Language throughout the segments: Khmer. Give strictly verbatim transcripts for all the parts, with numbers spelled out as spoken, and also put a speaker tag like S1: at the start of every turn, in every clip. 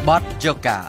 S1: បទយូហ្គា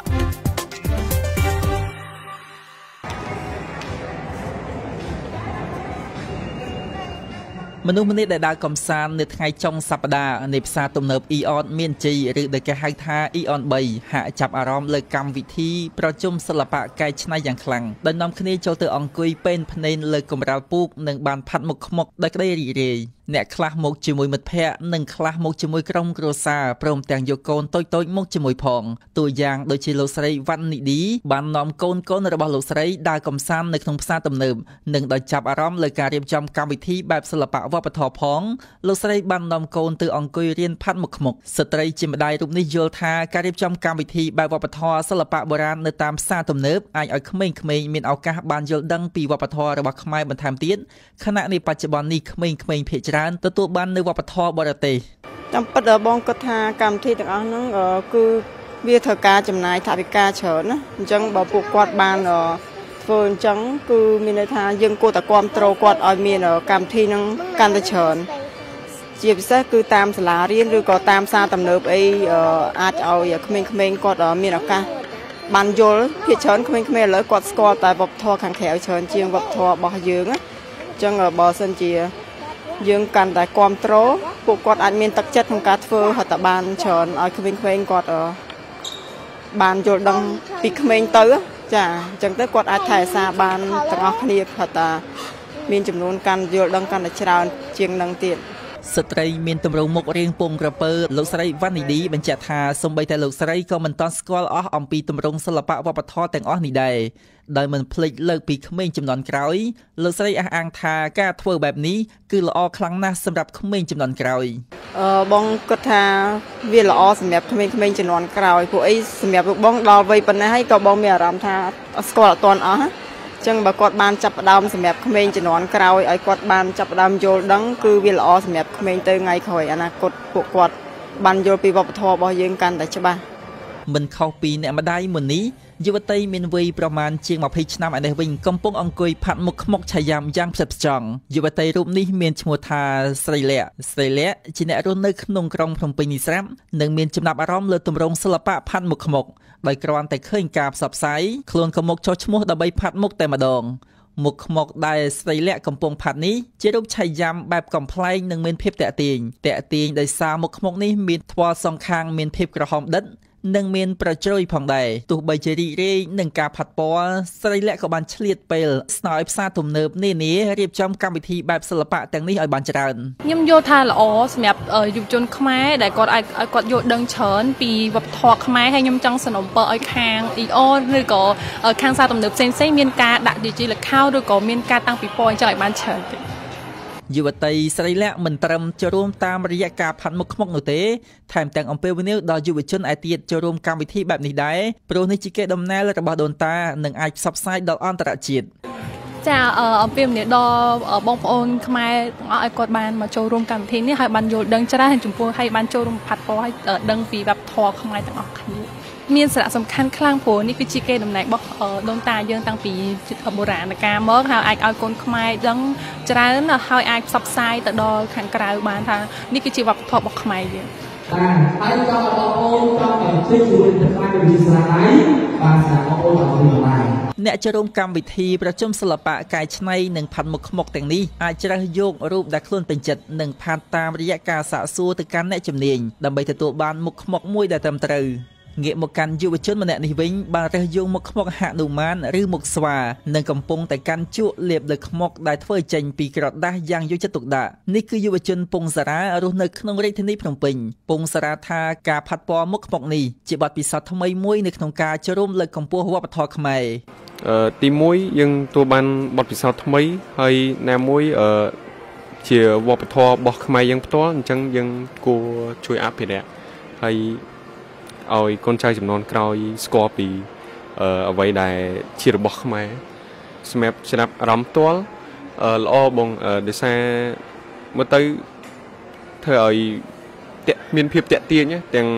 S1: មនុស្សម្នាក់ដែលដើរកំសាន្តនៅថ្ងៃចុងសប្តាហ៍នៃផ្សារទំនើប Eon មានជ័យឬដែលគេហៅថា Eon បីហាក់ចាប់អារម្មណ៍លើកម្មវិធីប្រជុំសិល្បៈកែច្នៃយ៉ាងខ្លាំងដោយនាំគ្នាចូលទៅអង្គុយពេនភ្នែនលើកម្រាលពូកនិងបានផាត់មុខខ្មុកដោយក្តីរីករាយអ្នកខ្លះមកជាមួយមិត្តភ័ក្តិនិងខ្លះមកជាមួយក្រុមគ្រួសារព្រមទាំងយកកូនតូចៗមកជាមួយផងតួយ៉ាងដូចជាលោកស្រីវ៉ាន់នីឌីបាននាំកូនកូនរបស់លោកស្រីដើរកំសាន្តនៅក្នុងផ្សារទំនើបនិងដោយចាប់អារម្មណ៍លើការរៀបចំកម្មវិធីបែបសិល្បៈវប្បធម៌ផងលោកស្រីបាននាំកូនទៅអង្គុយរៀនផាត់មុខខ្មុកស្ត្រីជាម្ដាយរូបនេះយល់ថាការរៀបចំកម្មវិធីបែបវប្បធម៌សិល្បៈបុរាណនៅតាមផ្សារទំនើបអាចឲ្យក្មេងៗមានឱកាសបានយល់ដឹងពីវប្បធម៌របស់ខ្មែរបន្ថែមទៀតខណៈនេះបច្ចុប្បន្ននេះក្មេងៗភាគច្រើនទទួលបាននៅវប្បធម៌បរទេស
S2: តាមពិតបងគិតថាកម្មវិធីទាំងអស់ហ្នឹងគឺវាត្រូវការចំណាយថវិកាច្រើនណាអញ្ចឹងបើពួកគាត់បានធ្វើអញ្ចឹងគឺមានន័យថាយើងគួរតែគាំទ្រគាត់ឲ្យមានកម្មវិធីហ្នឹងកាន់តែច្រើនជាពិសេសគឺតាមសាលារៀនឬក៏តាមផ្សារទំនើបអីអាចឲ្យក្មេងៗគាត់មានឱកាសបានយល់ភាគច្រើនក្មេងៗឥឡូវគាត់ស្គាល់តែវប្បធម៌ខាងក្រៅច្រើនជាងវប្បធម៌របស់យើងណាអញ្ចឹងបើសិនជាយើងកាន់តែគាំទ្រពួកគាត់អាចមានទឹកចិត្តក្នុងការធ្វើហត់តែបានច្រើនឲ្យក្មេងៗគាត់បានយល់ដឹងពីក្មេងទៅចាអញ្ចឹងទៅគាត់អាចថែរក្សាបានទាំងអស់គ្នាហត់តែមានចំនួនកាន់យល់ដឹងកាន់តែច្រើនជាងនឹងទៀត
S1: ស្ត្រីមានទម្រង់មុខរាងពងក្រពើលោកស្រីវ៉ាន់នីឌីបញ្ជាក់ថាសូម្បីតែលោកស្រីក៏មិនទាន់ស្គាល់អស់អំពីទម្រង់សិល្បៈវប្បធម៌ទាំងអស់នេះដែរដោយមិនភ្លេចលើកពីក្មេងជំនាន់ក្រោយលោកស្រីអះអាងថាការធ្វើបែបនេះគឺល្អខ្លាំងណាស់សម្រាប់ក្មេងជំនាន់ក្រោយ
S2: អឺបងគិតថាវាល្អសម្រាប់ក្មេងៗជំនាន់ក្រោយពួកអីសម្រាប់លោកបងដល់វ័យប៉ុណ្ណេះហើយក៏បងមានអារម្មណ៍ថាស្គាល់អត់ទាន់អស់ចឹងបើគាត់បានចាប់ផ្ដើមសម្រាប់ក្មេងជំនាន់ក្រោយឲ្យគាត់បានចាប់ផ្ដើមយល់ដឹងគឺវាល្អសម្រាប់ក្មេងទៅថ្ងៃក្រោយអនាគតពួកគាត់បានយល់ពីវប្បធម៌របស់យើងកាន់តែច្បាស់
S1: មិនខុសពីអ្នកម្ដាយមុននេះយុវតីមានវ័យប្រមាណជាង20ឆ្នាំឯនេះវិញកំពុងអង្គុយផាត់មុខខ្មុកឆាយ៉ាំយ៉ាងផ្ចិតផ្ចង់យុវតីរូបនេះមានឈ្មោះថាស្រីលក្ខស្រីលក្ខជាអ្នករស់នៅក្នុងក្រុងភ្នំពេញនេះស្រាប់និងមានចំណាប់អារម្មណ៍លើទម្រង់សិល្បៈផាត់មុខខ្មុកដោយគ្រាន់តែឃើញការផ្សព្វផ្សាយខ្លួនក៏មកចុះឈ្មោះដើម្បីផាត់មុខតែម្ដងមុខខ្មុកដែលស្រីលក្ខកំពុងផាត់នេះជារូបឆាយ៉ាំបែបកំ pl ែងនិងមានភាពតាក់ទាញតាក់ទាញដោយសារមុខខ្មុកនេះមានថ្មសងខាងមានភាពក្រហមដិតនិងមានប្រជ្រោយផងដែរទោះបីជារីករាយនឹងការផាត់ពណ៌ស្រីលក្ខក៏បានឆ្លៀតពេលស្នើឲ្យផ្សារទំនើបនានារៀបចំកម្មវិធីបែបសិល្បៈទាំងនេះឲ្យបានច្រើន
S3: ខ្ញុំយល់ថាល្អសម្រាប់យុវជនខ្មែរដែលគាត់អាចឲ្យគាត់យល់ដឹងច្រើនពីវប្បធម៌ខ្មែរហើយខ្ញុំចង់សនំពរឲ្យខាង Eon ឬក៏ខាងផ្សារទំនើបផ្សេងៗមានការដាក់ជាលខោឬក៏មានការតាំងពិព័រណ៍អញ្ចឹងឲ្យបានច្រើនទៀត
S1: យុវតីស្រីលក្ខមិនត្រឹមចូលរួមតាមរយៈការផាត់មុខខ្មុកនោះទេថែមទាំងអំពាវនាវដល់យុវជនឯទៀតចូលរួមកម្មវិធីបែបនេះដែរព្រោះនេះជាកេរដំណែលរបស់ដូនតានិងអាចផ្សព្វផ្សាយដល់អន្តរជាតិ
S3: ចាអំពាវនាវដល់បងប្អូនខ្មែរទាំងអស់ឲ្យគាត់បានមកចូលរួមកម្មវិធីនេះហើយបានយល់ដឹងច្រើនចំពោះហើយបានចូលរួមផាត់ពណ៌ហើយដឹងពីវប្បធម៌ខ្មែរទាំងអស់គ្នាមានសារៈសំខាន់ខ្លាំងព្រោះនេះគឺជាកេរដំណែលរបស់ដូនតាយើងតាំងពីបុរាណកាលមកហើយអាចឲ្យកូនខ្មែរដឹងច្រើនហើយអាចផ្សព្វផ្សាយទៅដល់ខាងក្រៅបានថានេះគឺជាវប្បធម៌របស់ខ្មែរយើង
S4: បាទហើយចង់បងប្អូនចង់តែជួយជួយទៅខ្លាចវិទ្យាសាស្ត្រហើយបាទស្រាប់បងប្អូនអរគុណបាទ
S1: អ្នកចូលរួមកម្មវិធីប្រជុំសិល្បៈកែច្នៃនិងផាត់មុខខ្មុកទាំងនេះអាចជ្រើសយករូបដែលខ្លួនពេញចិត្តនិងផាត់តាមរយៈការសាកសួរទៅកាន់អ្នកជំនាញដើម្បីទទួលបានមុខខ្មុកមួយដែលត្រឹមត្រូវងាកមកកាន់យុវជនម្នាក់នេះវិញបានរើសយកមុខខ្មុកហនុមានឬមុខស្វានិងកំពុងតែកាន់ជក់លាបលើខ្មុកដែលធ្វើចេញពីក្រដាសយ៉ាងយកចិត្តទុកដាក់នេះគឺយុវជនពងសារ៉ារស់នៅក្នុងរាជធានីភ្នំពេញពងសារ៉ាថាការផាត់ពណ៌មុខខ្មុកនេះជាបទពិសោធន៍ថ្មីមួយនៅក្នុងការចូលរួមលើកកម្ពស់វប្បធម៌ខ្មែរ
S5: អឺទីមួយយើងទទួលបានបទពិសោធន៍ថ្មីហើយណាមួយអឺជាវប្បធម៌របស់ខ្មែរយើងផ្ទាល់អញ្ចឹងយើងគួរជួយអភិរក្សហើយឲ្យកូនចៅចំនួនក្រោយស្គាល់ពីអ្វីដែលជារបស់ខ្មែរសម្រាប់ចំណាប់អារម្មណ៍ផ្ទាល់ល្អបងដោយសារមើលទៅធ្វើឲ្យមានភាពតាក់ទាញទាំង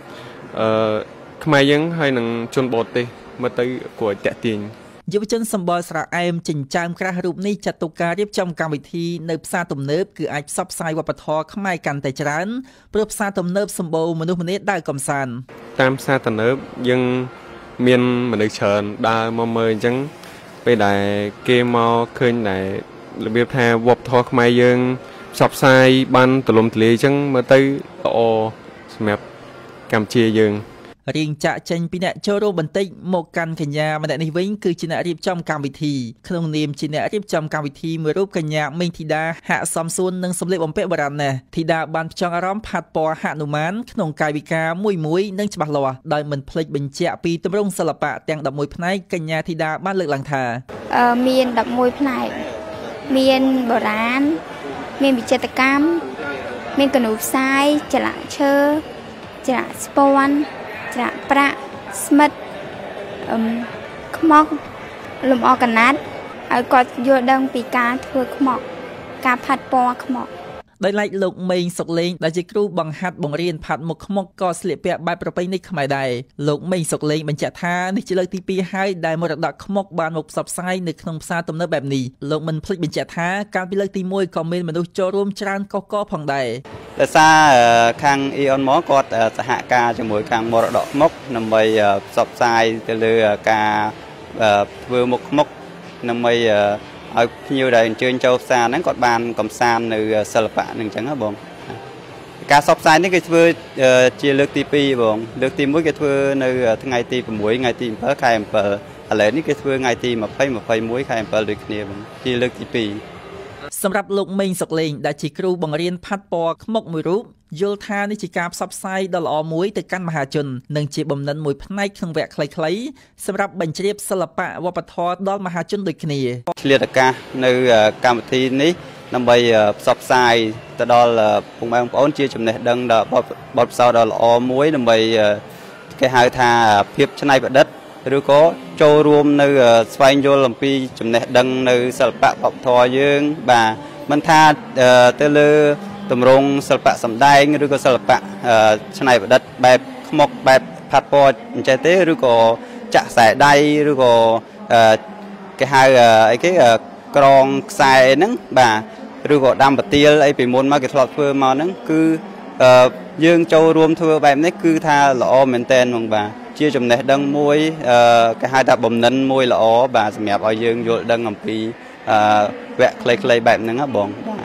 S5: ខ្មែរយើងហើយនឹងជនបរទេសមើលទៅគួរឲ្យតាក់ទាញ
S1: យុវជនសម្បល់ស្រែអែមចិញ្ចើមក្រាស់រូបនេះចាត់ទុកការរៀបចំកម្មវិធីនៅផ្សារទំនើបគឺអាចផ្សព្វផ្សាយវប្បធម៌ខ្មែរកាន់តែច្រើនព្រោះផ្សារទំនើបសម្បូរមនុស្សម្នាដើរកម្សាន្ត
S5: តាមផ្សារទំនើបយើងមានមនុស្សច្រើនដើរមកមើលអញ្ចឹងពេលដែលគេមកឃើញដែលរបៀបថាវប្បធម៌ខ្មែរយើងផ្សព្វផ្សាយបានទូលំទូលាយអញ្ចឹងមើលទៅល្អសម្រាប់កម្ពុជាយើង
S1: រៀងចាក់ចេញពីអ្នកចូលរួមបន្តិចមកកាន់កញ្ញាម្នាក់នេះវិញគឺជាអ្នករៀបចំកម្មវិធីក្នុងនាមជាអ្នករៀបចំកម្មវិធីមួយរូបកញ្ញាមេងធីតាហាក់សំសួននឹងសម្លៀកបំពាក់បុរាណណាស់ធីតាបានផ្ចង់អារម្មណ៍ផាត់ពណ៌ហនុមានក្នុងកាយវិការមួយមួយនិងច្បាស់លាស់ដោយមិនភ្លេចបញ្ជាក់ពីទម្រង់សិល្បៈទាំងដប់មួយផ្នែកកញ្ញាធីតាបានលើកឡើងថា
S6: អឺមានដប់មួយផ្នែកមានបុរាណមានវិចិត្រកម្មមានកណ្ដូលផ្សាយចល័តឈើចល័តស្ពាន់ច្រាក់ប្រាក់ស្មិតអឹមខ្មុកលំអកណាត់ឲ្យគាត់យល់ដឹងពីការធ្វើខ្មុកការផាត់ពណ៌ខ្មុក
S1: ដោយឡែកលោកមេងសុកលេងដែលជាគ្រូបង្ហាត់បង្រៀនផាត់មុខខ្មុកក៏ស្លៀកពាក់បែបប្រពៃណីខ្មែរដែរលោកមេងសុកលេងបញ្ជាក់ថានេះជាលើកទីពីរហើយដែលមរតកខ្មុកបានមកផ្សព្វផ្សាយនៅក្នុងផ្សារទំនើបបែបនេះលោកមិនភ្លេចបញ្ជាក់ថាកាលពីលើកទីមួយក៏មានមនុស្សចូលរួមច្រើនកកកផងដែរ
S7: ដោយសារខាងអ៊ីអុនមកគាត់សហការជាមួយខាងមរតកខ្មុកដើម្បីផ្សព្វផ្សាយទៅលើការធ្វើមុខខ្មុកដើម្បីឲ្យភ្ញៀវដែលអញ្ជើញចូលផ្សារហ្នឹងគាត់បានកំសាន្តនៅសិល្បៈហ្នឹងអញ្ចឹងហ៎បងការផ្សព្វផ្សាយនេះគេធ្វើជាលើកទីពីរបងលើកទីមួយគេធ្វើនៅថ្ងៃទីប្រាំមួយថ្ងៃទីbảyខែអំពិលឥឡូវនេះគេធ្វើថ្ងៃទីยี่สิบ ยี่สิบเอ็ดខែអំពិលដូចគ្នាបងជាលើកទីពីរ
S1: សម្រាប់លោកមេងសុកលេងដែលជាគ្រូបង្រៀនផាត់ពណ៌ខ្មុកមួយរូបយល់ថានេះជាការផ្សព្វផ្សាយដ៏ល្អមួយទៅកាន់មហាជននិងជាបំណិនមួយផ្នែកក្នុងវគ្គខ្លីៗសម្រាប់បញ្ជ្រាបសិល្បៈវប្បធម៌ដល់មហាជនដូចគ្នា
S7: ឆ្លៀតឱកាសនៅកម្មវិធីនេះដើម្បីផ្សព្វផ្សាយទៅដល់ពុកម៉ែបងប្អូនជាចំណេះដឹងដល់បទពិសោធន៍ដ៏ល្អមួយដើម្បីគេហៅថាភាពច្នៃប្រឌិតឬក៏ចូលរួមនៅស្វែងយល់អំពីចំណេះដឹងនៅសិល្បៈវប្បធម៌យើងបាទមិនថាទៅលើទម្រង់សិល្បៈសម្ដែងឬក៏សិល្បៈច្នៃប្រឌិតបែបខ្មុកបែបផាត់ពណ៌អញ្ចឹងទេឬក៏ចាក់ខ្សែដៃឬក៏គេហៅអីគេក្រងខ្សែហ្នឹងបាទឬក៏ដាំប្រទាលអីពីមុនមកគេធ្លាប់ធ្វើមកហ្នឹងគឺយើងចូលរួមធ្វើបែបនេះគឺថាល្អមែនតើហ្មងបាទជាចំណេះដឹងមួយគេហៅថាបំណិនមួយល្អបាទសម្រាប់ឲ្យយើងយល់ដឹងអំពីវគ្គខ្លីៗបែបហ្នឹងណាបងបាទ